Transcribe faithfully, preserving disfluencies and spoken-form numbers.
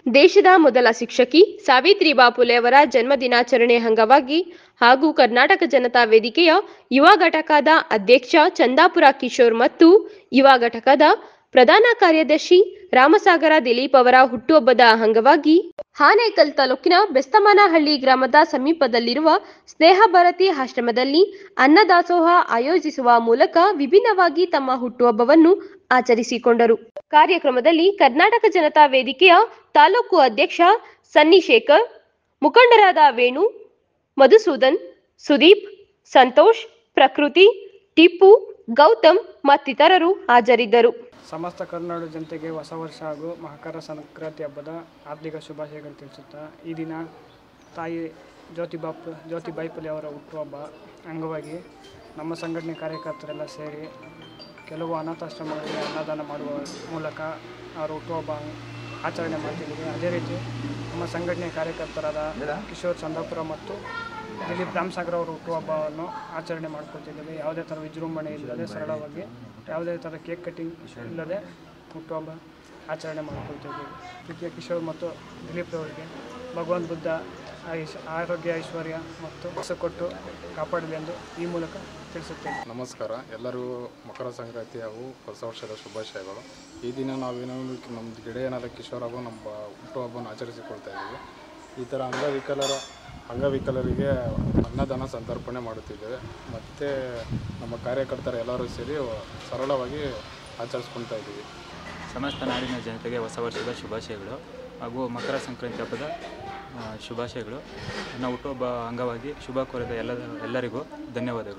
ದೇಶದ ಮೊದಲ ಶಿಕ್ಷಕಿ ಸಾವಿತ್ರಿಬಾಯಿ ಫುಲೆ ಅವರ ಜನ್ಮ ದಿನಾಚರಣೆ ಅಂಗವಾಗಿ ಹಾಗೂ ಕರ್ನಾಟಕ ಜನತಾ ವೇದಿಕೆಯ ಯುವ ಘಟಕದ ಅಧ್ಯಕ್ಷ ಚಂದಾಪುರ ಕಿಶೋರ್ ಮತ್ತು ಯುವ ಘಟಕದ ಪ್ರಧಾನ ಕಾರ್ಯದರ್ಶಿ ರಾಮಸಾಗರ ದಿಲೀಪ್ ಅವರ ಹುಟ್ಟುಹಬ್ಬದ ಅಂಗವಾಗಿ ಆನೇಕಲ್ ತಾಲೂಕಿನ ಬೆಸ್ತಮನಹಳ್ಳಿ ಗ್ರಾಮದ ಸಮೀಪದಲ್ಲಿರುವ ಸ್ನೇಹ ಭಾರತಿ ಆಶ್ರಮದಲ್ಲಿ ಅನ್ನದಾಸೋಹ ಆಯೋಜಿಸುವ ಮೂಲಕ ವಿಭಿನ್ನವಾಗಿ ತಮ್ಮ ಹುಟ್ಟುಹಬ್ಬವನ್ನು ಆಚರಿಸಿಕೊಂಡರು. ಕಾರ್ಯಕ್ರಮದಲ್ಲಿ ಕರ್ನಾಟಕ ಜನತಾ ವೇದಿಕೆಯ ತಾಲೂಕು ಅಧ್ಯಕ್ಷ ಸನ್ನಿ ಶೇಖರ್, ಮುಖಂಡರಾದ ವೇಣು, ಮಧುಸೂದನ್, ಸುದೀಪ್, ಸಂತೋಷ್, ಪ್ರಕೃತಿ, ಟಿಪ್ಪು, ಗೌತಮ್ ಮತ್ತಿತರರು ಹಾಜರಿದ್ದರು. ಸಮಸ್ತ ಕರ್ನಾಟಕ ಜನತೆಗೆ ಹೊಸ ವರ್ಷ ಹಾಗೂ ಮಕರ ಸಂಕ್ರಾಂತಿ ಹಬ್ಬದ ಹಾರ್ದಿಕ ಶುಭಾಶಯಗಳು ತಿಳಿಸುತ್ತಾ, ಈ ದಿನ ತಾಯಿ ಜ್ಯೋತಿಬಾ ಜ್ಯೋತಿಬಾಯಿ ಫುಲೆ ಅವರ ಹುಟ್ಟುಹಬ್ಬ ಅಂಗವಾಗಿ ನಮ್ಮ ಸಂಘಟನೆ ಕಾರ್ಯಕರ್ತರೆಲ್ಲ ಸೇರಿ ಕೆಲವು ಅನಾಥಾಶ್ರಮಗಳಿಗೆ ಅನ್ನದಾನ ಮಾಡುವ ಮೂಲಕ ಅವರ ಹುಟ್ಟುಹಬ್ಬ ಆಚರಣೆ ಮಾಡ್ತಿದ್ದೀವಿ. ಅದೇ ರೀತಿ ನಮ್ಮ ಸಂಘಟನೆ ಕಾರ್ಯಕರ್ತರಾದ ಕಿಶೋರ್ ಚಂದಾಪುರ ಮತ್ತು ದಿಲೀಪ್ ರಾಮಸಾಗರ್ ಅವರ ಹುಟ್ಟುಹಬ್ಬವನ್ನು ಆಚರಣೆ ಮಾಡ್ಕೊಳ್ತಿದ್ದೇವೆ. ಯಾವುದೇ ಥರ ವಿಜೃಂಭಣೆ ಇಲ್ಲದೆ ಸರಳವಾಗಿ, ಯಾವುದೇ ಥರ ಕೇಕ್ ಕಟ್ಟಿಂಗ್ ಇಲ್ಲದೆ ಹುಟ್ಟುಹಬ್ಬ ಆಚರಣೆ ಮಾಡ್ಕೊಳ್ತಿದ್ದೇವೆ. ಪ್ರೀತಿಯ ಕಿಶೋರ್ ಮತ್ತು ದಿಲೀಪ್ ಅವರಿಗೆ ಭಗವಂತ ಬುದ್ಧ ಐಶ್ ಆರೋಗ್ಯ ಐಶ್ವರ್ಯ ಮತ್ತು ಹೊಸ ಕೊಟ್ಟು ಕಾಪಾಡಲಿ ಎಂದು ಈ ಮೂಲಕ ತಿಳಿಸುತ್ತೇನೆ. ನಮಸ್ಕಾರ. ಎಲ್ಲರಿಗೂ ಮಕರ ಸಂಕ್ರಾಂತಿ ಹಾಗೂ ಹೊಸ ವರ್ಷದ ಶುಭಾಶಯಗಳು. ಈ ದಿನ ನಾವೇನೋ ನಮ್ಮದು ಗೆಳೆಯನಾದ ಕಿಶೋರ್ ಹಾಗೂ ನಮ್ಮ ಹುಟ್ಟುಹಬ್ಬವನ್ನು ಆಚರಿಸಿಕೊಳ್ತಾ ಇದ್ದೀವಿ. ಈ ಥರ ಅಂಗವಿಕಲರ ಅಂಗವಿಕಲರಿಗೆ ಅನ್ನದಾನ ಸಂತರ್ಪಣೆ ಮಾಡುತ್ತಿದ್ದೇವೆ. ಮತ್ತು ನಮ್ಮ ಕಾರ್ಯಕರ್ತರು ಎಲ್ಲರೂ ಸೇರಿ ಸರಳವಾಗಿ ಆಚರಿಸ್ಕೊಳ್ತಾ ಇದ್ದೀವಿ. ಸಮಸ್ತ ನಾಡಿನ ಜನತೆಗೆ ಹೊಸ ವರ್ಷದ ಶುಭಾಶಯಗಳು ಹಾಗೂ ಮಕರ ಸಂಕ್ರಾಂತಿ ಹಬ್ಬದ ಶುಭಾಶಯಗಳು. ನನ್ನ ಹುಟ್ಟುಹಬ್ಬ ಅಂಗವಾಗಿ ಶುಭ ಕೋರಿದ ಎಲ್ಲ ಎಲ್ಲರಿಗೂ ಧನ್ಯವಾದಗಳು.